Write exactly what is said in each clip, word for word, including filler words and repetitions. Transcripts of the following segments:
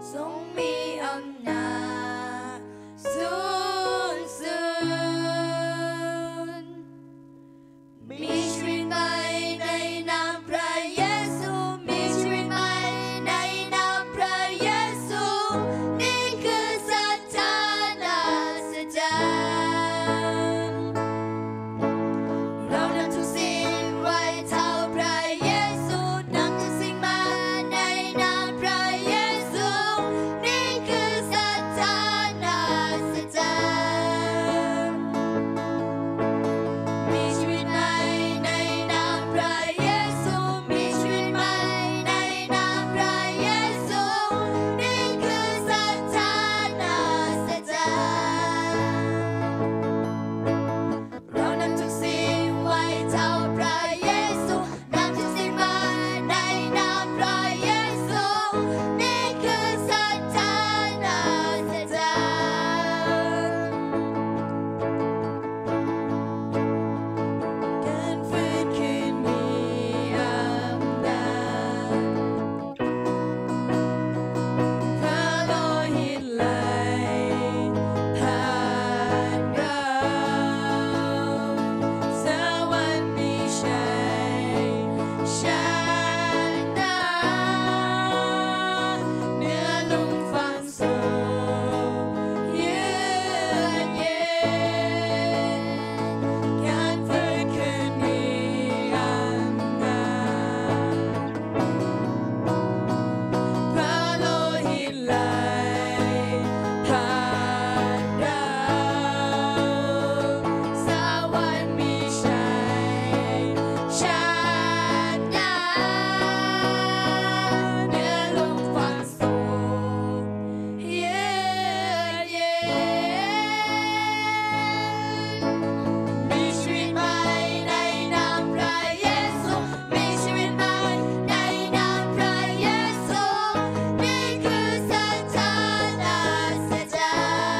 ทรงมีอำนาจสูงสุดมีชีวิตใหม่ในนามพระเยซูมีชีวิตใหม่ในนามพระเยซูนี่คือสัจจานาสจันเรานำทุกสิ่งไว้เท่าพระเยซูนำทุกสิ่งมาในนามพระเยซูนี่คือสัจจานาสจันมีชีวิตใหม่ในนามพระเยซูมีชีวิตใหม่ในนามพระเยซูนี่คือสัจจานาสจันเรานำทุกสิ่งไว้เท่าพระเยซูนำทุกสิ่งมาในนามพระเยซูนี่คือสัจจานาสจันการฟื้นคืนมีอำนาจพระโลหิตไหลผ่านเราสวรรค์มีชัยชนะเหนือลุ่มฝังโศกเยือกเย็นการฟื้นคืนมีอำนาจพระโลหิตไหลผ่านเราสวรรค์มีชัยชนะเหนือลุ่มฝังโศกเยือกเย็นมีชีวิตใหม่ในนามพระเยซูมีชีวิตใหม่ในนามพระเยซูนี่คือสัจจานาสจั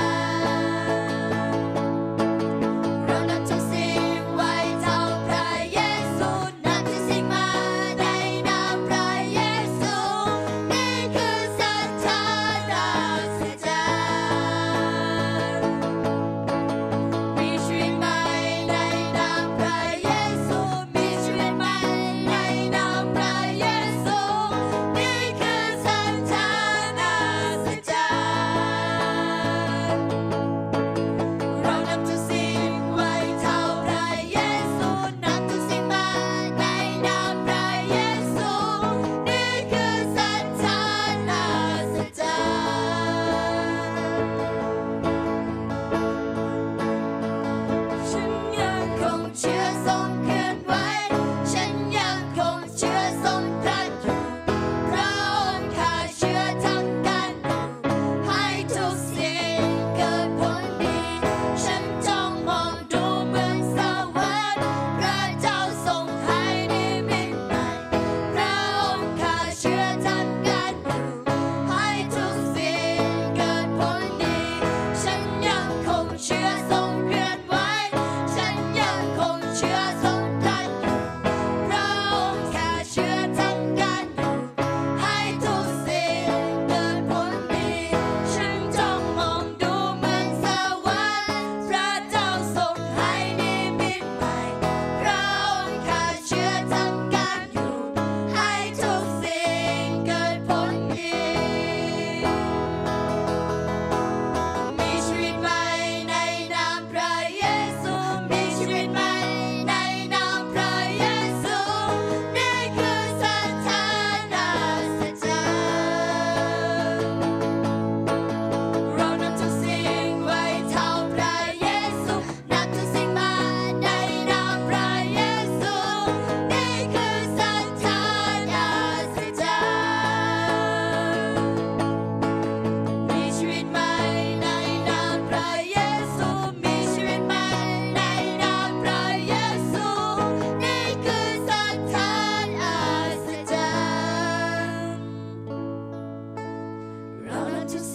นเรานำทุกสิ่งไว้เท่าพระเยซูนำทุกสิ่งมาในนามพระเยซูนี่คือสัจจานาสจันมีชีวิตใหม่ในนามพระเยซูมีชีวิตใหม่ในนามพระเยซูนี่คือสัจจานาสจันเรานำทุกสิ่งไว้เท่าพระเยซูนำทุกสิ่งมาในนามพระเยซูนี่คือสัจจานาสจันฉันยังคงเชื่อทรงเคลื่อนไหวฉันยังคงเชื่อทรงตรัสอยู่พระองค์ข้าเชื่อทั้งการอยู่ให้ทุกสิ่งเกิดผลดีฉันจ้องมองดูเหมือนสวรรค์พระเจ้าทรงให้นิมิตใหม่พระองค์ข้าเชื่อทั้งการอยู่ให้ทุกสิ่งเกิดผลดีฉันยังคงเชื่อทรงเคลื่อนไหวฉันยังคงเชื่อทรงตรัสอยู่พระองค์ข้าเชื่อทั้งการอยู่ให้ทุกสิ่งเกิดผลดีฉันจ้องมองดูเหมือนสวรรค์พระเจ้าทรงให้นิมิตใหม่พระองค์ข้าเชื่อทั้งการอยู่ให้ทุกสิ่งเกิดผลดีมีชีวิตใหม่ในนามพระเยซูมีชีวิตใหม่ในนามพระเยซูนี่คือสัจจานาสจันเรานำทุกสิ่งไว้เท่าพระเยซูนำทุกสิ่งมาในนามพระเยซูนี่คือสัจจานาสจันมีชีวิตใหม่ในนามพระเยซูมีชีวิตใหม่ในนามพระเยซูนี่คือสัจจานาสจันเรานำทุก